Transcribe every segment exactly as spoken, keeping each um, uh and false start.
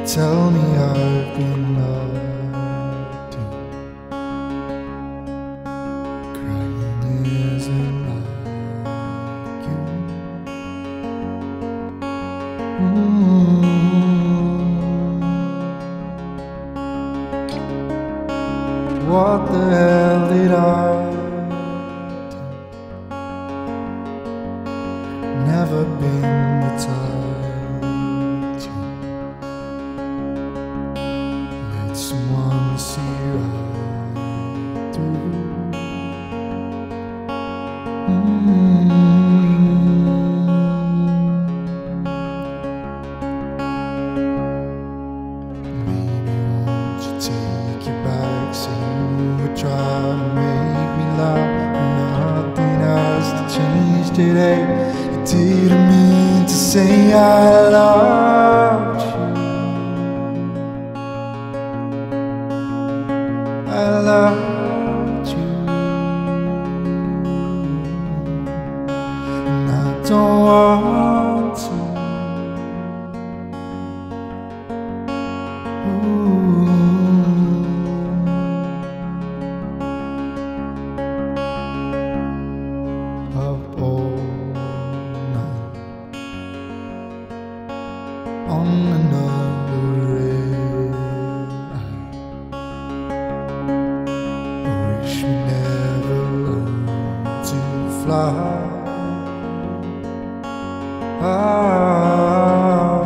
tell me I've been loved too. Crying isn't like you. Mm. What the hell did I do? Never been the type to let someone see right through. Mm. Maybe won't you take it back, say you would try to make me laugh. Nothing has to change today. You didn't mean to say I loved you. I loved you, and I don't want to. Ooh. Up all night on another red eye. I wish we never learned to fly. Ah,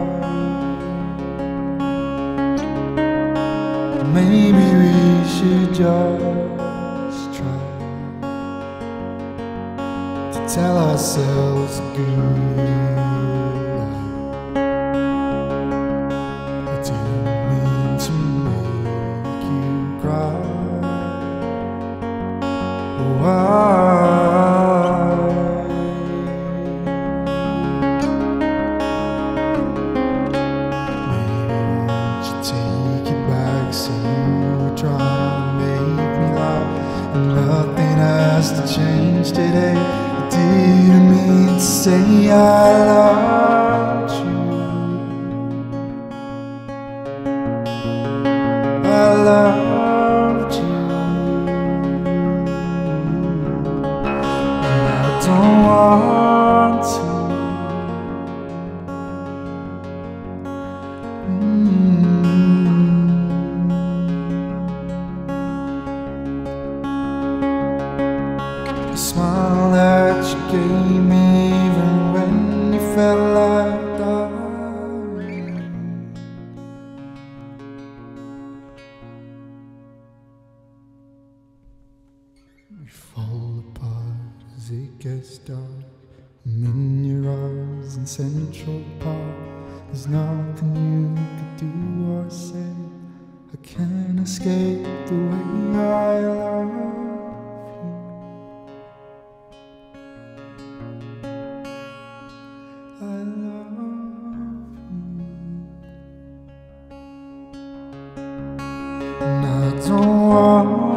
maybe we should just try to tell ourselves goodnight. I didn't mean to make you cry. Why? Maybe won't you take it back, say you were trying to make me laugh, and nothing has to change today. I didn't mean to say I loved you. I loved you, and I don't want to. Mm. The smile that you gave me even when you felt like dying. We fall apart as it gets dark. I'm in your arms in Central Park. There's nothing you could do or say. I can't escape the way I love you. I love you, and I don't want